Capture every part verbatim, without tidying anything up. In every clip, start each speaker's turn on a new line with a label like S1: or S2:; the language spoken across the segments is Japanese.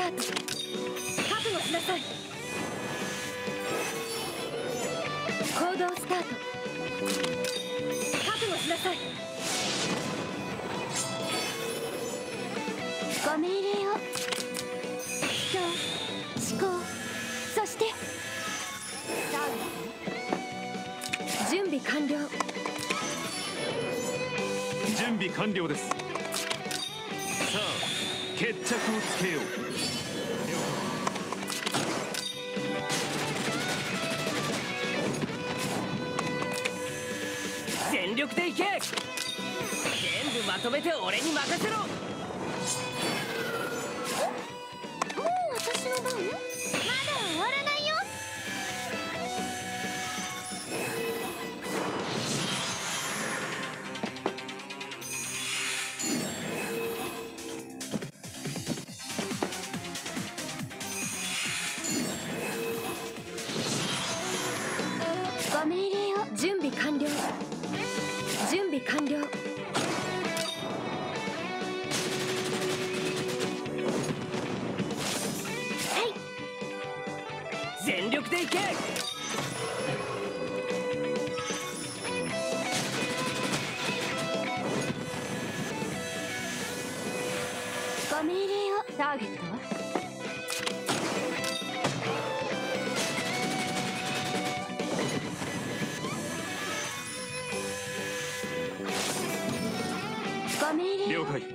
S1: タート。覚悟しなさい。行動スタート。覚悟しなさい。ご命令を。人思考、そして準備完了。
S2: 準備完了です。さあ決着をつけよう。
S3: 全力でいけ。全部まとめて俺に任せろ。
S1: もう私の番？まだ終わらないよ。ご命令を。準備完了。準備完了。
S3: 全力でいけ。
S1: ご命令を。ターゲットはご命令を。
S2: 了解。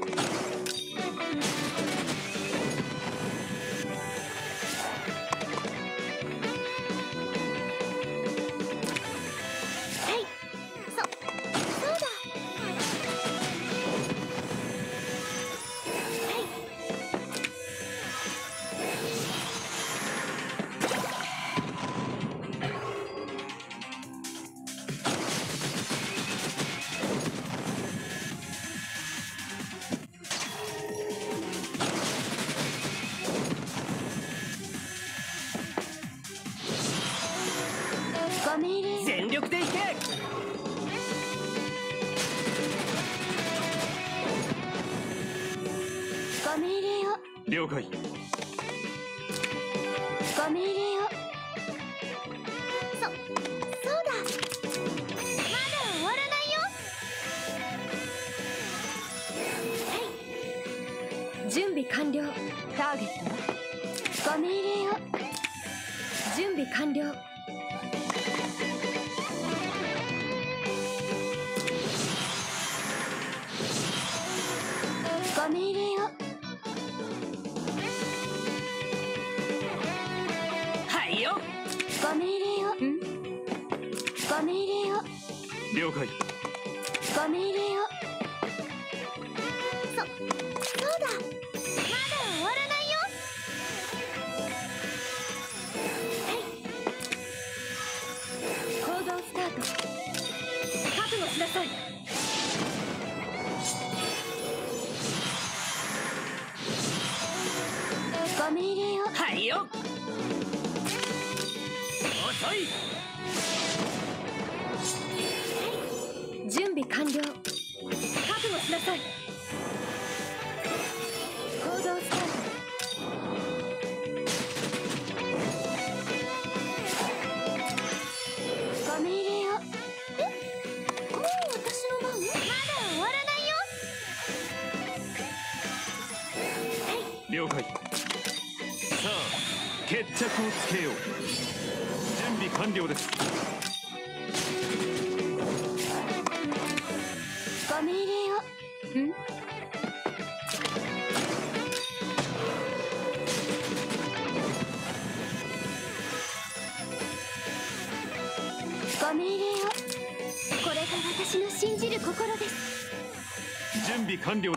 S1: ご命令。
S3: 全力でいけ。
S1: ご命令を。
S2: 了解。
S1: ご命令を。そ、そうだ。まだ終わらないよ。はい。準備完了。ターゲットは？ご命令を。準備完了。ご命令を。
S3: はいよ。
S1: ご命令を。ん？ご命令を。
S2: 了解。
S1: ご命令を。そ、そうだ。まだ終わらないよ。はい。行動スタート。覚悟しなさい。ご命令を。
S3: はいよ。遅い。
S1: 準備完了。覚悟しなさい。行動スタート。ご命令を。え？もう私の番？まだ終わらないよ。はい。
S2: 了解。さあ決着をつけよう。準備完了です。
S1: ご命令を。ん？ご命令を。これが私の信じる心です。
S2: 準備完了です。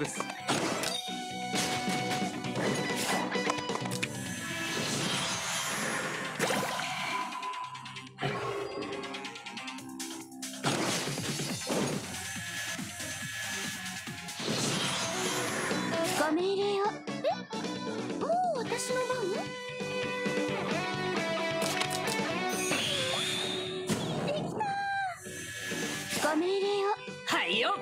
S1: ご命令を。え？もう私の番？できたー。ご命令を。
S3: はいよ。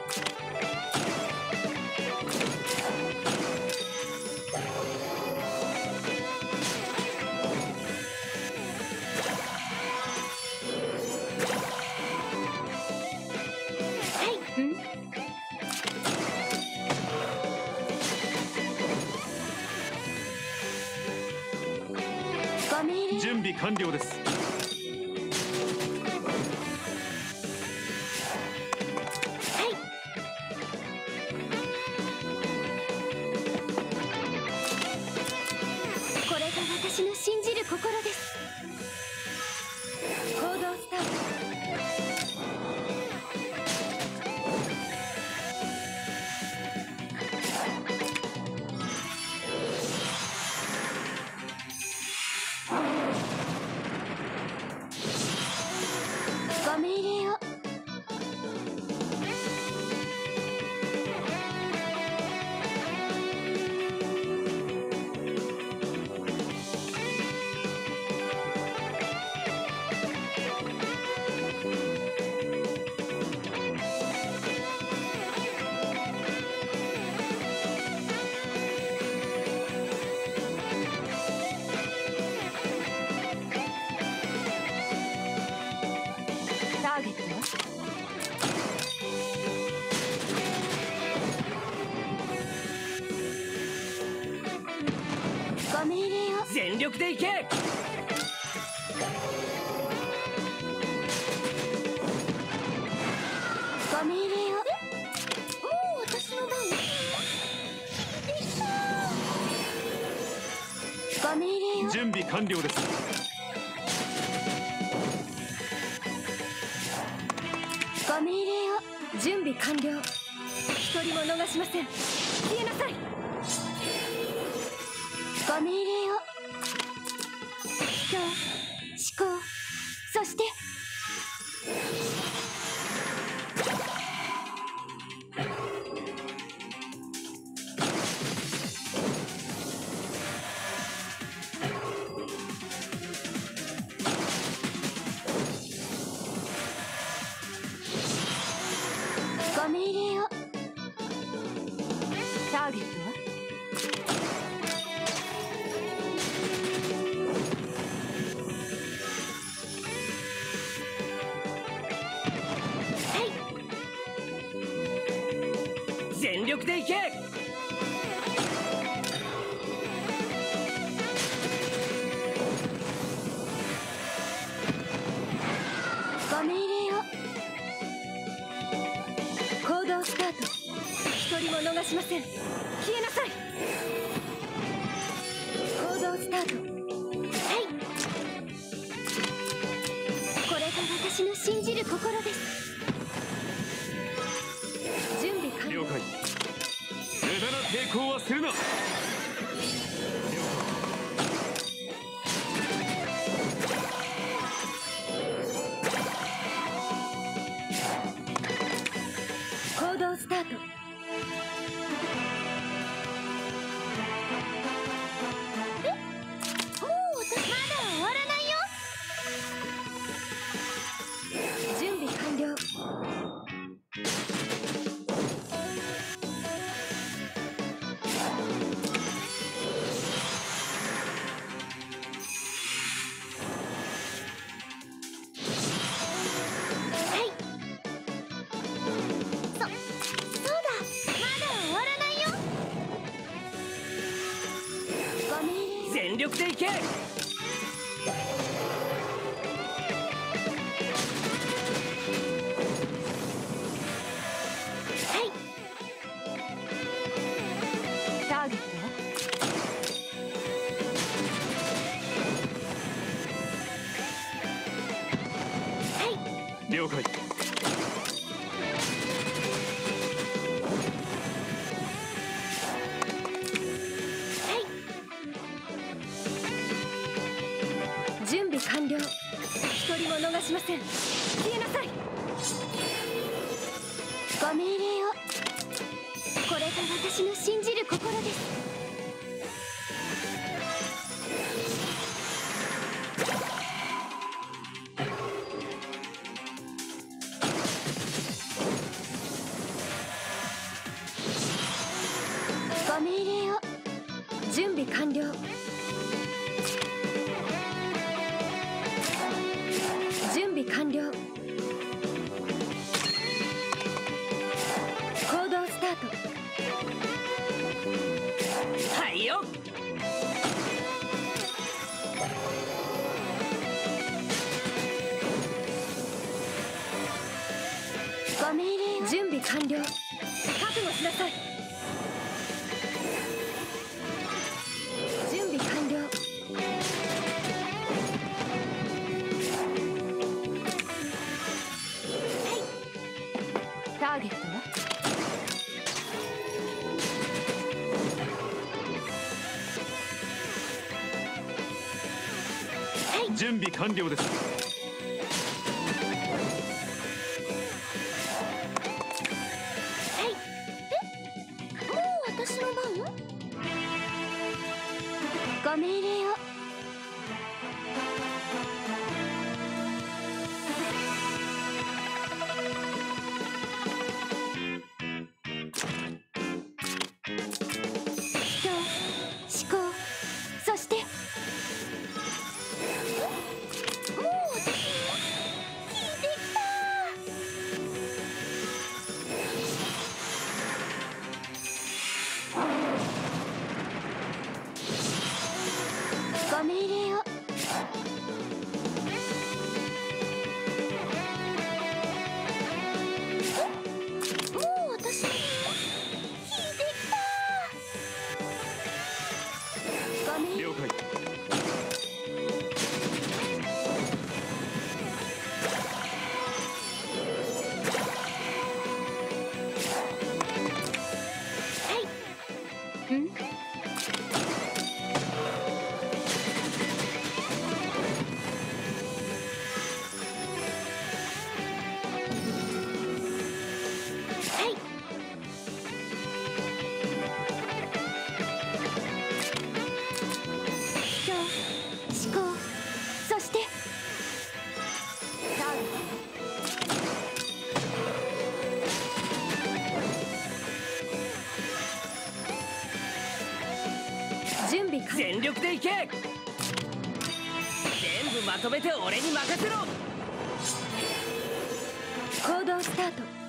S2: 準備完了です。
S1: これが私の信じる心です。行動スタート。ご命令を。ターゲットはご命令を。
S3: 全力でいけ。
S1: ご命令を。もう私の番。ご命令を。
S2: 準備完了です。
S1: ご命令を。準備完了。一人も逃しません。消えなさい。ご命令を。人、思考、そしてご命令を。ターゲットは
S3: 全力でいけ。
S1: ご命令を。行動スタート。一人も逃しません。消えなさい。行動スタート。はい。これが私の信じる心です。準備完了。
S2: 了解。無駄な抵抗はするな。
S1: 行動スタート。え？もう私まだ終わらないよ。準備完了。
S3: 全力でいけ。
S1: ターゲットは
S2: 了解。
S1: 準備完了。一人も逃しません。消えなさい。ご命令を。これが私の信じる心です。ご命令を。準備完了。準備完了。行動スタート。
S3: はいよ。
S1: 完了。覚悟しなさい。準備完了。はい。ターゲットは
S2: 準備完了です。
S1: はい。え、もう私の番？ご命令を。人、思考、そしてもう私に聞いてきた。ご命令を。もう私に聞いてきた。ご命令。
S2: 了解。
S1: はい。ん？はい。人、思考、そしてターゲットは準備完了。
S3: 全力でいけ。全部まとめて俺に任せろ。
S1: 行動スタート。